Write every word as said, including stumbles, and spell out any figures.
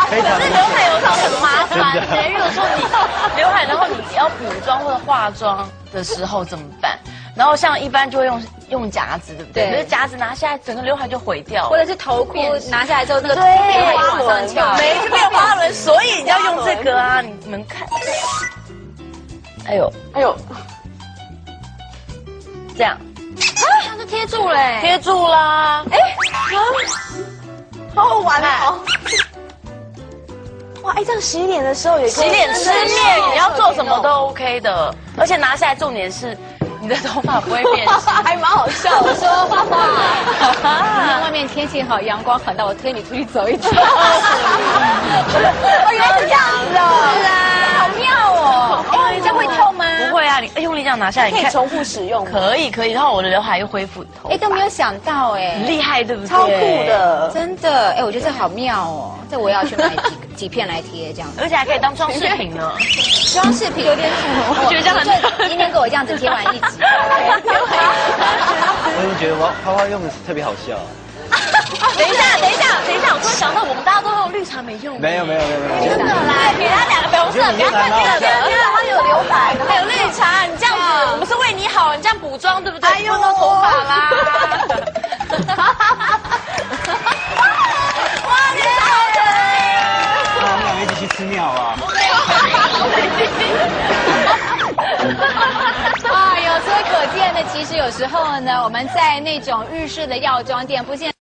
非常可是刘海有时候很麻烦的，因为有时候你刘海，然后你要补妆或者化妆的时候怎么办？然后像一般就会用用夹子，对不对？可是夹子拿下来，整个刘海就毁掉了。 或者是头箍拿下来之后，那个对， 刘海往上翘， 没就没有花轮，所以你要用这个啊！你们看，哎呦哎呦， 这样这样就贴住了， 贴住啦。哎， 好好玩哦！哇，哎，这样洗脸的时候也洗脸吃面，你要做什么都 OK 的，而且拿下来重点是。你的头发不会变形， 还蛮好笑的。 我说花花，今天外面天气好，阳光很大，我推你出去走一走。 哦，原来是这样的， 是啊，好妙哦。哎，这样会痛吗？ 不会啊，你用力这样拿下来， 可以重复使用。 可以可以，然后我的刘海又恢复头。 哎，都没有想到哎， 很厉害对不对？ 超酷的， 真的。哎，我觉得这好妙哦，这我也要去买几几片来贴这样。 而且还可以当装饰品呢。 装饰品有点土， 我觉得这样很。 今天给我这样子贴完一集。 我已经觉得花花花用的特别好笑。 等一下，等一下，等一下，我突然想到，我们大家都用绿茶没用。 没有没有没有没有。 真的来，给他两个粉红色，给他看这个，因为他有刘海，还有绿茶，你这样子，我们是为你好，你这样补妆对不对？用到头发啦。哇，你好可爱。 那我们两个一起去吃尿啊。 啊，由此可见呢，其实有时候呢，我们在那种日式的药妆店，不见。